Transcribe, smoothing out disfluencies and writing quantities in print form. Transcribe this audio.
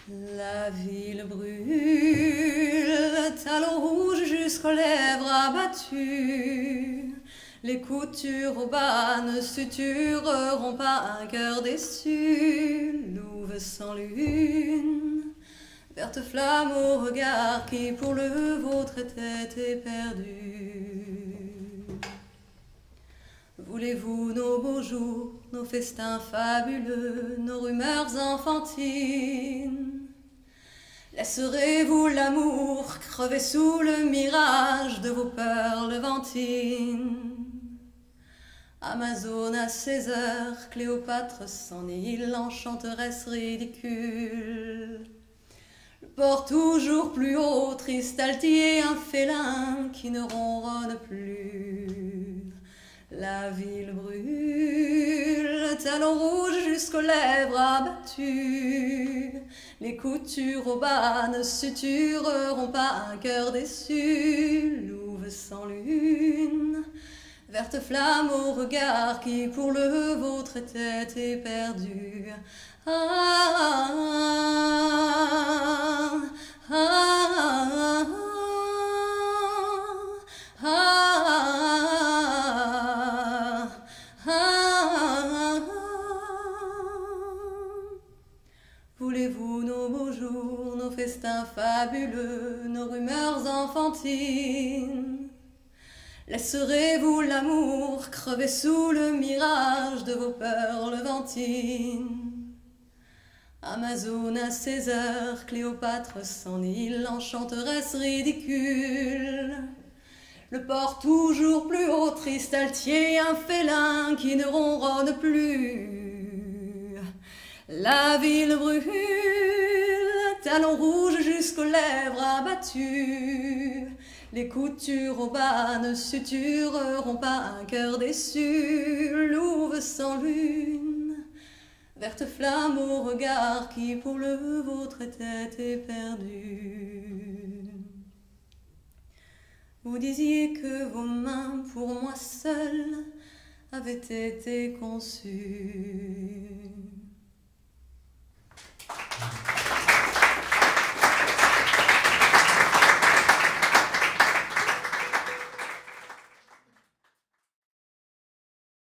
La ville brûle, talons rouges jusqu'aux lèvres abattues. Les coutures au bas ne sutureront pas un cœur déçu. Louve sans lune, verte flamme au regard qui pour le vôtre était éperdu. Voulez-vous nos beaux jours, nos festins fabuleux, nos rumeurs enfantines? Laisserez-vous l'amour crever sous le mirage de vos peurs levantines? Amazone à 16 heures, Cléopâtre s'en île, enchanteresse ridicule. Le port toujours plus haut, triste altier, un félin qui ne ronronne plus. La ville brûle, talons rouges jusqu'aux lèvres abattues. Les coutures au bas ne sutureront pas un cœur déçu. Louve sans lune, verte flamme au regard qui pour le vôtre était éperdu. Ah, ah, ah, ah, ah. Voulez-vous nos beaux jours, nos festins fabuleux, nos rumeurs enfantines? Laisserez-vous l'amour crever sous le mirage de vos peurs levantines? Amazone à 16 heures, Cléopâtre s'en île, enchanteresse ridicule. Le port toujours plus haut, triste altier, un félin qui ne ronronne plus. La ville brûle, talons rouges jusqu'aux lèvres abattues. Les coutures au bas ne sutureront pas un cœur déçu. Louve sans lune, verte flamme au regard qui pour le vôtre était éperdu. Vous disiez que vos mains pour moi seules avaient été conçues.